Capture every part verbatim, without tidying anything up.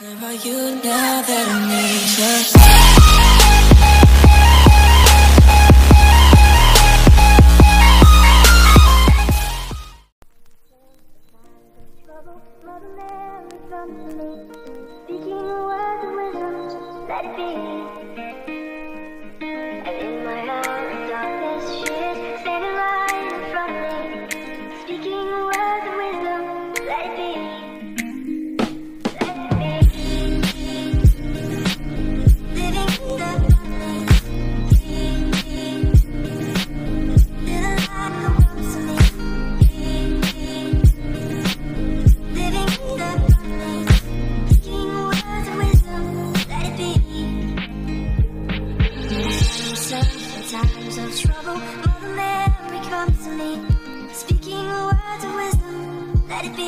Where are you now that I need you? Speaking words of wisdom, let it be. And in my hour of darkness, she is standing right in front of me. Speaking words of wisdom, let it be. Let it be. Living the little light that comes to me. Living the speaking words of wisdom, let it be. Times of trouble, Mother Mary comes to me, speaking words of wisdom, let it be.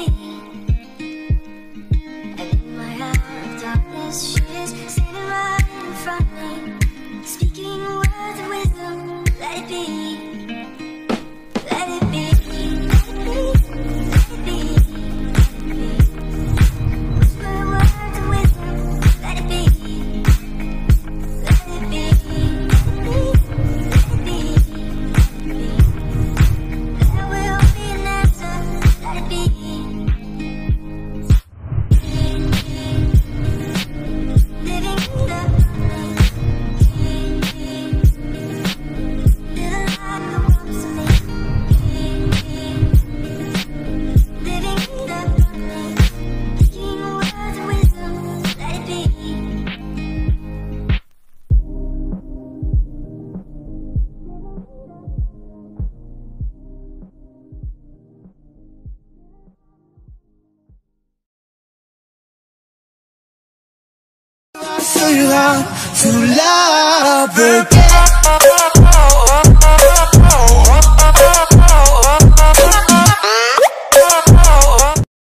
And in my hour of darkness, she is standing right in front of me, speaking words of wisdom, let it be. Let it be, let it be, let it be, let it be. Whisper words of wisdom, let it be. Let it be, let it be. There will be an answer, let it be. Living the little light that comes to me. Living the speaking words of wisdom, let it be. So you want to love again.